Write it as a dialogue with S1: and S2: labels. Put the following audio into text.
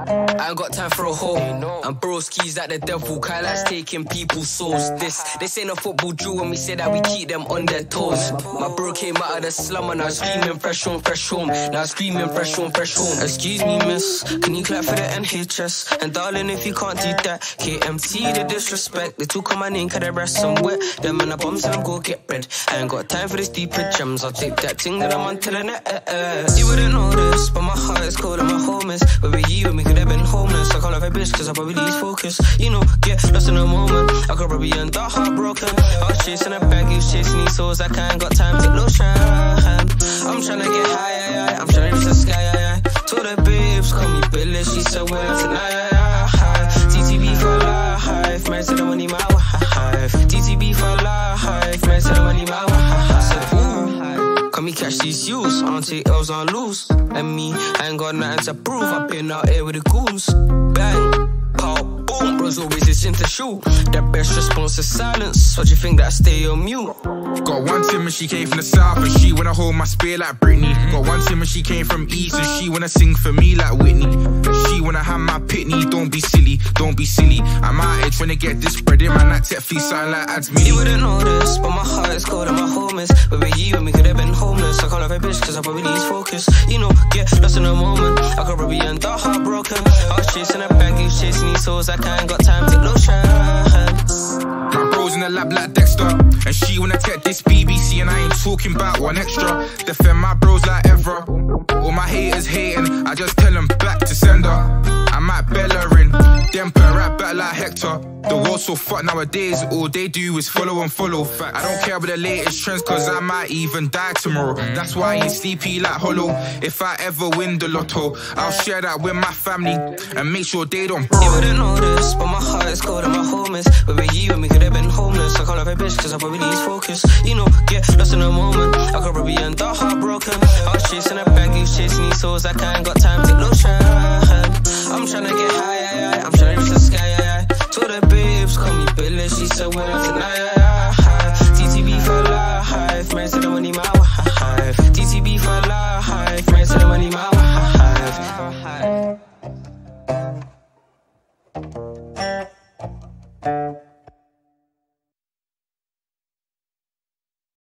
S1: I ain't got time for a hoe. And broski's like the devil, Kai likes taking people's souls. This ain't a football drill when we say that we keep them on their toes. My bro came out of the slum and I was screaming fresh home, fresh home. Now I'm screaming fresh home, fresh home. Excuse me, miss, can you clap for the NHS? And darling, if you can't do that, KMT the disrespect. They took on my name, cause they rest somewhere. Them and the bombs and I'm go get bread. I ain't got time for this stupid gems. I'll take that ting that I'm on to the net. You wouldn't know this, but my heart is cold and my home is. Where were you when we could have been homeless? I call her a bitch cause I probably lose focus. You know, get lost in a moment. I could probably end up heartbroken. I was chasing a bag, you was chasing these souls. Like I ain't got time to lose shine. I'm tryna get high, I'm tryna reach the sky. Told the babes, call me Billy, she said well tonight. TTB for life, married to the money, my wife. TTB for life, married to the money, my wife. Can we catch these youths? I don't take L's on loose. And me, I ain't got nothing to prove. I've been out here with the goons. Bang, pow, boom. Bros always itching to shoot. The best response is silence. What you think that I stay on mute?
S2: Got one Tim and she came from the south and she wanna hold my spear like Britney. Got one Tim and she came from east and she wanna sing for me like Whitney. And she wanna have my pitney. Don't be silly, don't be silly. I'm out here trying to get this bread in my night tech feet sound like ads me.
S1: You wouldn't know this, but my heart is cold and my home is. Where were you when we could have been homeless? I call her a bitch cause I probably lose focus. You know, get lost in a moment. I could probably end up heartbroken. I was chasing a bag, you was chasing these souls. Like I ain't got time to lose shine.
S2: My bro's in the lab like Dexter, and she wanna take this BBC, and I ain't talking about one extra. Defend my bros like ever. All my haters hating, I just tell them back to sender. I might Bellerin, them put right back like Hector. The world's so fucked nowadays, all they do is follow and follow. I don't care about the latest trends, cause I might even die tomorrow. That's why I ain't sleepy like Hollow. If I ever win the lotto, I'll share that with my family and make sure they don't borrow.
S1: You wouldn't know this, but my heart is cold and my home is. Where were you when we could have been homeless? I call her a bitch cause I probably lose focus. You know, get lost in a moment. I could probably end up heartbroken. I was chasing a bag, you was chasing these souls. Like I ain't got time to lose shine. I'm tryna get high, I'm tryna reach the sky. Told the babes, call me Billy, she said well tonight. TTB for life, married to the money, my wife.